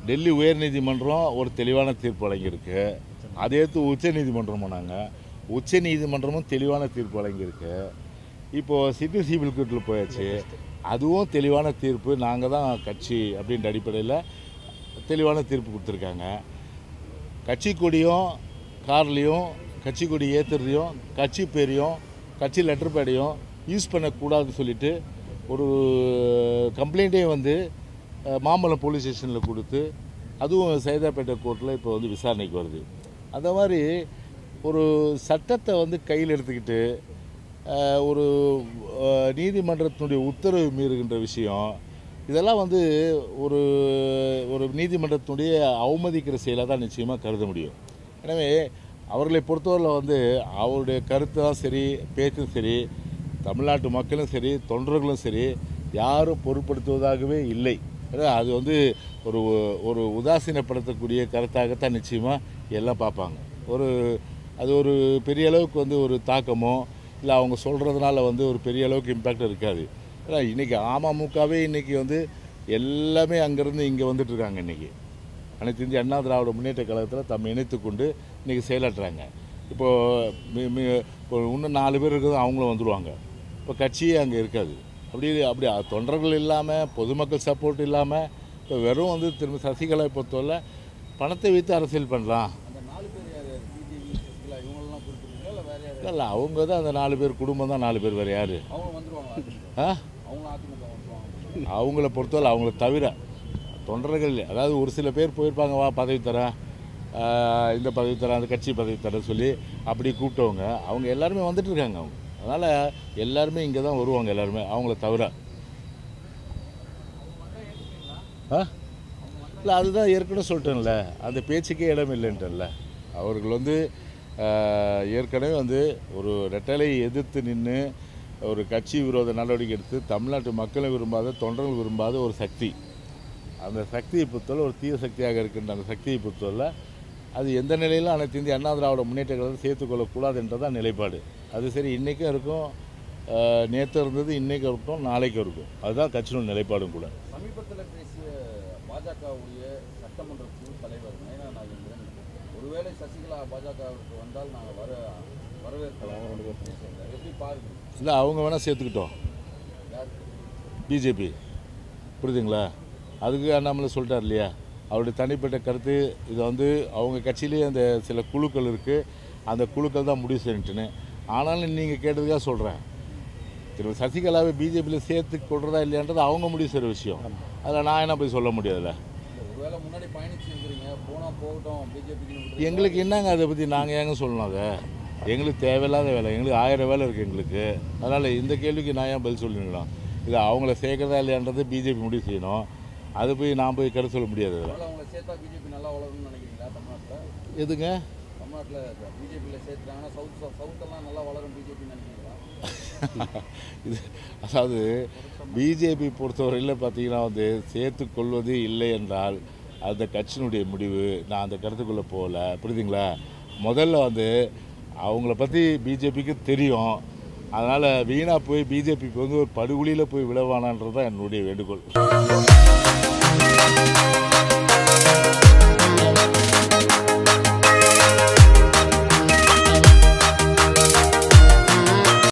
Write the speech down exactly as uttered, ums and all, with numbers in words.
டெல்லி உயர்நீதிமன்றம் ஒரு தெளிவான தீர்ப்பு வழங்கியிருக்கு. அதே உச்ச நீதிமன்றம் போனாங்க. உச்ச நீதிமன்றமும் தெளிவான தீர்ப்பு வழங்கியிருக்கு. இப்போது சிட்டி சிவில் கோர்ட்டில் போயாச்சு. அதுவும் தெளிவான தீர்ப்பு. நாங்கள் தான் கட்சி அப்படின்ற அடிப்படையில் தெளிவான தீர்ப்பு கொடுத்துருக்காங்க. கட்சி கொடியும் கார்லேயும் கட்சி கொடி ஏற்றுறதையும் கட்சி பேரையும் கட்சி லெட்டர் பேடையும் யூஸ் பண்ணக்கூடாதுன்னு சொல்லிட்டு ஒரு கம்ப்ளைண்ட்டே வந்து மாம்பலம் போலீஸ் ஸ்டேஷனில் கொடுத்து அதுவும் சைதாப்பேட்டை கோர்ட்டில் இப்போ வந்து விசாரணைக்கு வருது. அந்த மாதிரி ஒரு சட்டத்தை வந்து கையில் எடுத்துக்கிட்டு ஒரு நீதிமன்றத்தினுடைய உத்தரவு மீறுகின்ற விஷயம் இதெல்லாம் வந்து ஒரு ஒரு நீதிமன்றத்தினுடைய அவமதிக்கிற செயலாக தான் நிச்சயமாக கருத முடியும். எனவே அவர்களை பொறுத்தவரையில் வந்து அவருடைய கருத்து தான் சரி, பேச்சும் சரி, தமிழ்நாட்டு மக்களும் சரி, தொண்டர்களும் சரி யாரும் பொருட்படுத்துவதாகவே இல்லை. அது வந்து ஒரு ஒரு உதாசீனப்படுத்தக்கூடிய கருத்தாகத்தான் நிச்சயமாக எல்லாம் பார்ப்பாங்க. ஒரு அது ஒரு பெரிய அளவுக்கு வந்து ஒரு தாக்கமோ இல்லை அவங்க சொல்கிறதுனால வந்து ஒரு பெரிய அளவுக்கு இம்பேக்ட் இருக்காது. ஏன்னா இன்றைக்கி அமமுகவே இன்றைக்கி வந்து எல்லாமே அங்கேருந்து இங்கே வந்துட்டுருக்காங்க. இன்றைக்கி அனைத்து இந்திய அண்ணா திராவிட முன்னேற்ற கழகத்தில் தம்மை இணைத்து கொண்டு இன்றைக்கி செயலாற்றுறாங்க. இப்போது இப்போ இன்னும் நாலு பேர் இருக்கிறது அவங்களும் வந்துடுவாங்க. இப்போ கட்சியே அங்கே இருக்காது. அப்படி அப்படி தொண்டர்கள் இல்லாமல் பொதுமக்கள் சப்போர்ட் இல்லாமல் இப்போ வெறும் வந்து திரும்ப சசிகலா பொறுத்தவரை பணத்தை வைத்து அரசியல் பண்ணலாம். இல்லை அவங்க தான் அந்த நாலு பேர் குடும்பம் தான் நாலு பேர் வேறு யார்? ஆ அவங்கள பொறுத்தவரை அவங்கள தவிர தொண்டர்கள் அதாவது ஒரு சில பேர் போயிருப்பாங்க, வா பதவி தரேன், இந்த பதவி தரேன், அந்த கட்சி பதவி தரேன் சொல்லி அப்படி கூப்பிட்டவங்க அவங்க எல்லாருமே வந்துட்டுருக்காங்க. அவங்க அதனால் எல்லாருமே இங்கே தான் வருவாங்க எல்லாருமே அவங்கள தவிர. ஆ இல்லை அதுதான் ஏற்கனவே சொல்லிட்டேன்ல, அந்த பேச்சுக்கே இடம் இல்லைன்ட்டேன்ல. அவர்கள் வந்து ஏற்கனவே வந்து ஒரு ரெட்டலை எதிர்த்து நின்று ஒரு கட்சி விரோத நடவடிக்கை எடுத்து தமிழ்நாட்டு மக்களை விரும்பாத தொண்டர்கள் விரும்பாத ஒரு சக்தி, அந்த சக்தியை பொறுத்தவரை ஒரு தீய சக்தியாக இருக்கின்ற அந்த சக்தியை பொறுத்தவரை அது எந்த நிலையிலும் அனைத்து இந்திய அண்ணா திராவிட முன்னேற்ற கழகத்தை சேர்த்துக்கொள்ளக்கூடாது என்றதான் நிலைப்பாடு. அது சரி இன்றைக்கும் இருக்கும், நேற்று இருந்தது, இன்றைக்கும் இருக்கும், நாளைக்கும் இருக்கும். அதுதான் கட்சியின் நிலைப்பாடும் கூட. சமீபத்தில் பேசிய பாஜகவுடைய சட்டமன்ற குழு தலைவர் நயனா நாகேந்திரன் ஒருவேளை சசிகலா பாஜகவுக்கு வந்தால் நாங்கள் வர வரவேற்கலாம் எப்படி பாருங்க? இல்லை அவங்க வேணால் சேர்த்துக்கிட்டோம் பிஜேபி, புரியுதுங்களா? அதுக்கு அண்ணாமலை சொல்லிட்டார் இல்லையா, அவருடைய தனிப்பட்ட கருத்து. இதை வந்து அவங்க கட்சியிலேயே அந்த சில குழுக்கள் இருக்குது, அந்த குழுக்கள் தான் முடிவு செய்யட்டுன்னு. ஆனாலும் நீங்கள் கேட்டதுக்காக சொல்கிறேன், திரு சசிகலாவை பிஜேபியில் சேர்த்து கொள்றதா இல்லையான்றது அவங்க முடிவு செய்கிற விஷயம். அதில் நான் என்ன போய் சொல்ல முடியாதுல்ல. எங்களுக்கு என்னங்க அதை பற்றி நாங்கள் ஏங்க சொல்லணும்? அதை எங்களுக்கு தேவையில்லாத வேலை, எங்களுக்கு ஆயிரம் வேலை இருக்குது எங்களுக்கு. அதனால் இந்த கேள்விக்கு நான் ஏன் பதில் சொல்லிடலாம்? இது அவங்கள சேர்க்கறதா இல்லையான்றது பிஜேபி முடிவு செய்யணும். அது போய் நான் போய் கருத்து சொல்ல முடியாது. எதுங்க இது அதாவது பிஜேபி பொறுத்தவரையில் பார்த்தீங்கன்னா வந்து சேர்த்து கொள்வது இல்லை என்றால் அந்த கட்சியினுடைய முடிவு. நான் அந்த கருத்துக்குள்ளே போகல, புரியுதுங்களா? முதல்ல வந்து அவங்கள பற்றி பிஜேபிக்கு தெரியும். அதனால் வீணாக போய் பிஜேபிக்கு வந்து ஒரு படுகொலியில் போய் விழவானான்றது தான் என்னுடைய வேண்டுகோள்.